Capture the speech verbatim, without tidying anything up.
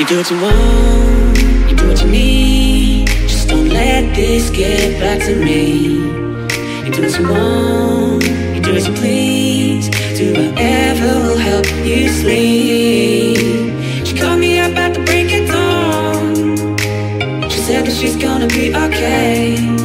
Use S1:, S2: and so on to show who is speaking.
S1: do what you want, you do what you need. Just don't let this get back to me. You do what you want, you do as you please. Do whatever will help you sleep. She called me up at the break of dawn. She said that she's gonna be okay.